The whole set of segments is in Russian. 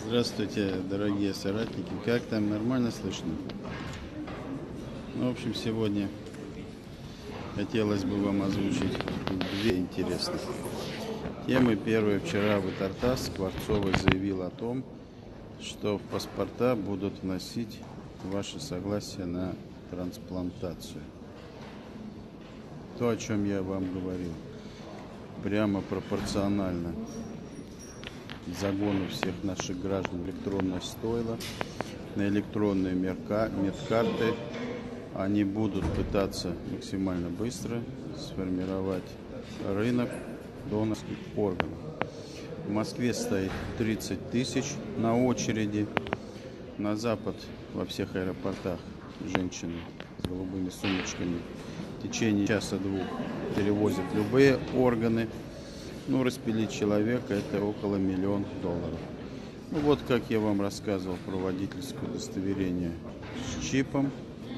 Здравствуйте, дорогие соратники. Как там, нормально слышно? Ну, в общем, сегодня хотелось бы вам озвучить две интересных темы. Первая. Вчера Вытартас Скворцовой заявил о том, что в паспорта будут вносить ваше согласие на трансплантацию. То, о чем я вам говорил, прямо пропорционально загону всех наших граждан в электронное стойло, на электронные медкарты. Они будут пытаться максимально быстро сформировать рынок донорских органов. В Москве стоит 30 тысяч на очереди. На запад во всех аэропортах женщины с голубыми сумочками в течение часа-двух перевозят любые органы. Ну, распилить человека — это около $1 000 000. Ну, вот как я вам рассказывал про водительское удостоверение с чипом.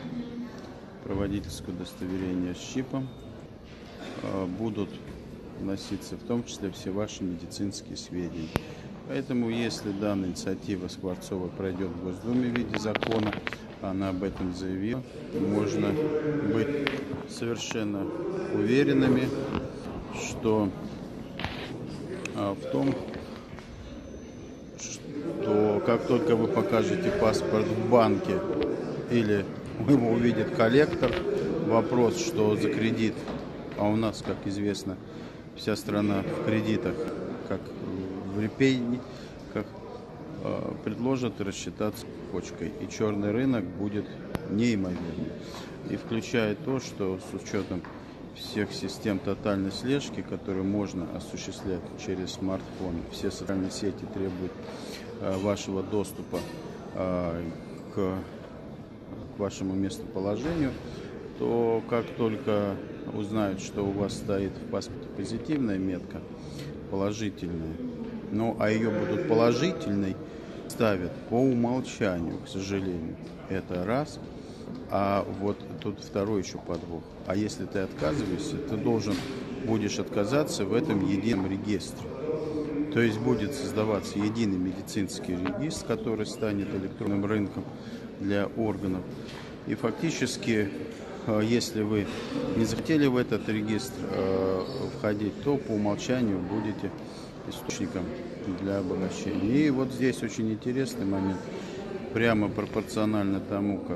Будут вноситься в том числе все ваши медицинские сведения. Поэтому, если данная инициатива Скворцовой пройдет в Госдуме в виде закона, она об этом заявила, можно быть совершенно уверенными, что в том, что как только вы покажете паспорт в банке или его увидит коллектор, вопрос, что за кредит, а у нас, как известно, вся страна в кредитах, как в репейне, как предложат рассчитаться почкой. И черный рынок будет неимоверный. И включая то, что с учетом всех систем тотальной слежки, которые можно осуществлять через смартфон, все социальные сети требуют вашего доступа к вашему местоположению, то как только узнают, что у вас стоит в паспорте позитивная метка, положительная, ну а ее будут положительной ставят по умолчанию, к сожалению. Это раз. А вот тут второй еще подвох. А если ты отказываешься, ты должен будешь отказаться в этом едином регистре. То есть будет создаваться единый медицинский регистр, который станет электронным рынком для органов. И фактически, если вы не захотели в этот регистр входить, то по умолчанию будете источником для обогащения. И вот здесь очень интересный момент. Прямо пропорционально тому, как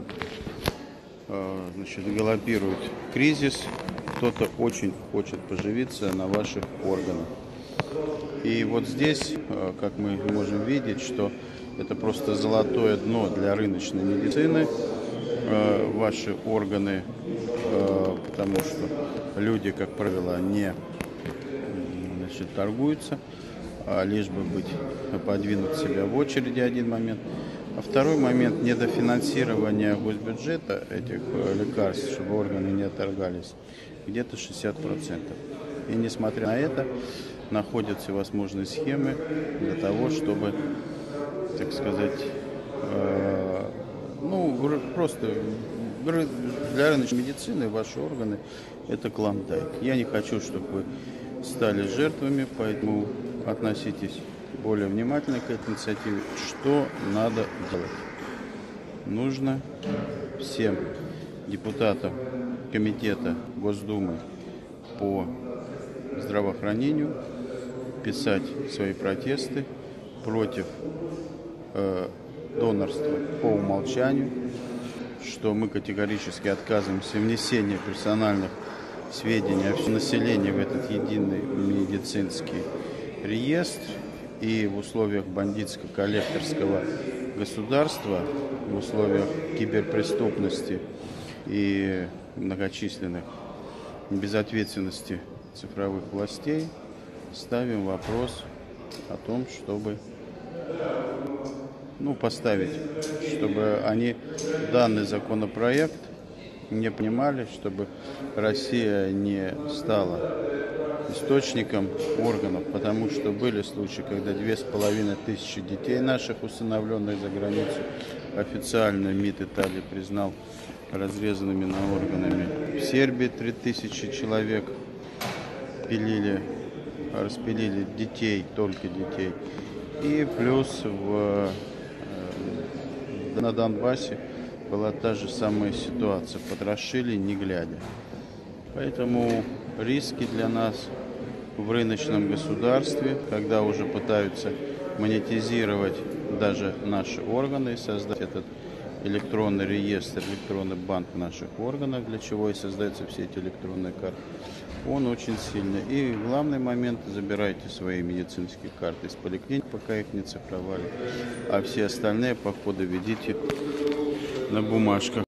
галопирует кризис, кто-то очень хочет поживиться на ваших органах. И вот здесь, как мы можем видеть, что это просто золотое дно для рыночной медицины, ваши органы, потому что люди, как правило, не торгуются, лишь бы подвинуть себя в очереди, один момент. А второй момент — недофинансирование госбюджета этих лекарств, чтобы органы не отторгались, где-то 60%. И несмотря на это, находят всевозможные схемы для того, чтобы, так сказать, просто для рыночной медицины ваши органы — это клондайк. Я не хочу, чтобы вы стали жертвами, поэтому относитесь более внимательно к этой инициативе. Что надо делать? Нужно всем депутатам комитета Госдумы по здравоохранению писать свои протесты против донорства по умолчанию, что мы категорически отказываемся внесения персональных сведений о всем населении в этот единый медицинский реестр. И в условиях бандитско-коллекторского государства, в условиях киберпреступности и многочисленных безответственности цифровых властей ставим вопрос о том, чтобы поставить, чтобы они данный законопроект не понимали, чтобы Россия не стала источником органов, потому что были случаи, когда 2500 детей наших, усыновленных за границу, официально МИД Италии признал разрезанными на органами. В Сербии 3000 человек пилили распилили детей, только детей. И плюс на Донбассе была та же самая ситуация. Потрошили, не глядя. Поэтому риски для нас в рыночном государстве, когда уже пытаются монетизировать даже наши органы и создать этот электронный реестр, электронный банк наших органов, для чего и создаются все эти электронные карты, он очень сильный. И главный момент: забирайте свои медицинские карты из поликлиник, пока их не цифровали, а все остальные походы ведите на бумажках.